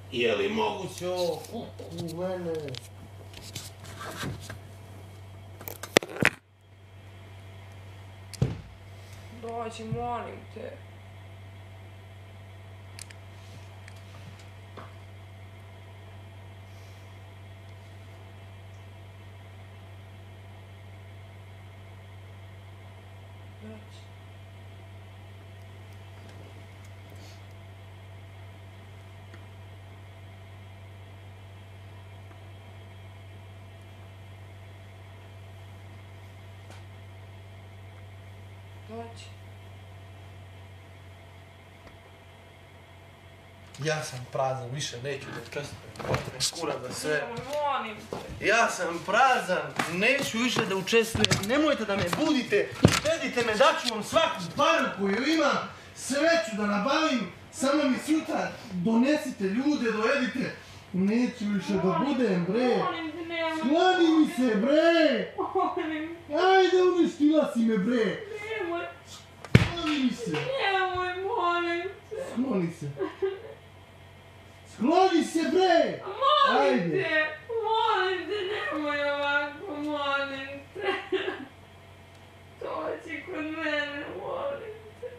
Je li moguće ovo u mene? Dođi, molim te. Dođi. Dođi. Ja sam prazan, više neću da kasnujem. Skura za sve. Molim te. Ja sam prazan, neću više da učestvujem. Nemojte da me budite, štedite me, daću vam svaku paru koju imam. Sve ću da nabavim, samo mi sutra donesite ljude, dovedite. Neću više da budem, bre. Molim te, nemoj. Skloni mi se, bre. Molim te. Ajde, uništila si me, bre. Nemoj. Skloni mi se. Nemoj, molim te. Skloni se. Skloni se, bre. Molim te. Molim te, nemoj ovako, molim te. Dođi kod mene, molim te.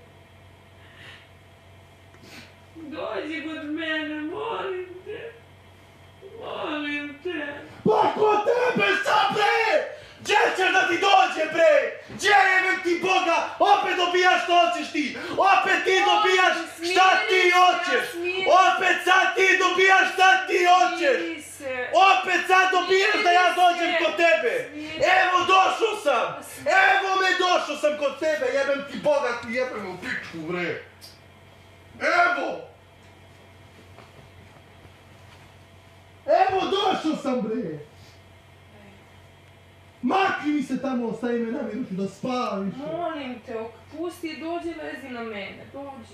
Dođi kod mene, molim te. Molim te. Pa ko tebe sad, bre? Gdje ćeš da ti dođe, bre? Gdje jebem ti Boga? Opet dobijaš što hoćeš ti! Opet ti dobijaš šta ti hoćeš! Opet sad ti dobijaš šta ti hoćeš! Opet sad dobijaš da ja dođem kod tebe! Evo došao sam! Evo me došao sam kod tebe! Jebem ti Boga, ti jebem u pičku, bre! Evo! Evo došao sam, bre! Makni mi se tamo, ostavi me na miru, ću da spavam više. Molim te, pusti, dođi, lezi na mene, dođi.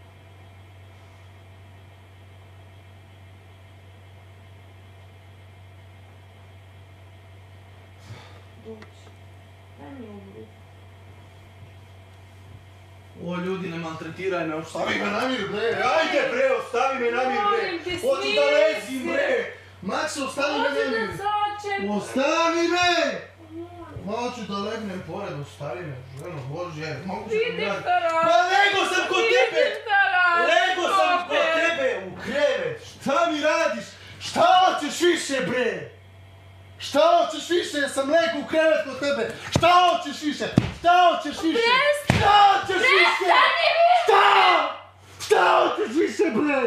Dođi, daj mi ovu ruku. O, ljudi, ne maltretiraj me, ostavi me na miru, bre! Ajde, bre, ostavi me na miru, bre! Molim te, Hoću da lezim, bre! Makse, ostavi me na Hoću da miru! začekam. Ostavi me! Hoću da legnem pored, ostavi me, ženo Božje, mogu se Vidiš gledati. šta radiš? Pa lego sam kod tebe! Vidiš šta radiš? Lego sam kod tebe u krevet! Šta mi radiš? Šta hoćeš više, bre? Šta hoćeš više? Jesam lego u krevet kod tebe. Šta hoćeš više? Šta hoćeš više? Šta hoćeš više? Prestani više! Šta? Šta hoćeš više, bre?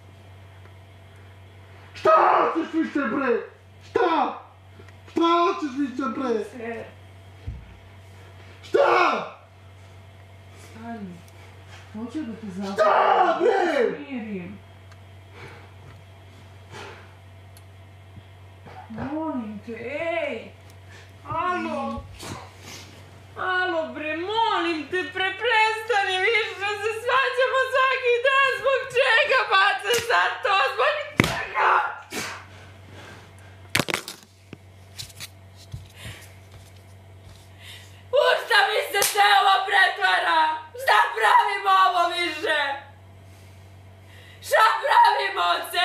Šta hoćeš više, bre? Šta? Šta hoćeš više, bre? Šta? Stani. Hoću da te završi. Šta, bre? Smirim. Molim te, ej! Alo! Alo bre, molim te, prestani više da se svađamo svaki dan, zbog čega bacaš za to, zbog čega? U šta mi se sve ovo pretvara? Šta pravimo ovo više? Šta pravimo od sebe?